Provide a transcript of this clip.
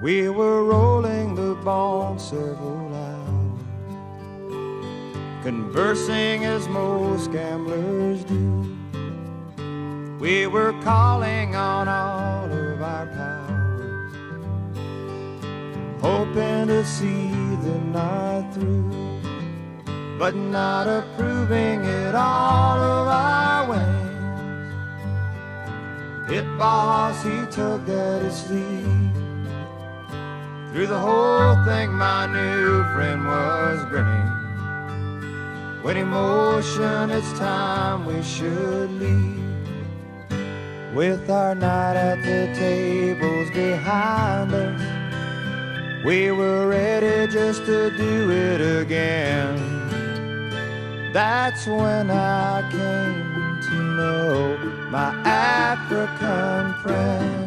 We were rolling the ball several hours, conversing as most gamblers do. We were calling on all of our powers, hoping to see the night through, but not approving it all of our ways. Hit boss, he tugged at his sleeve. Through the whole thing my new friend was grinning, when he motioned it's time we should leave. With our night at the tables behind us, we were ready just to do it again. That's when I came to know my African friend.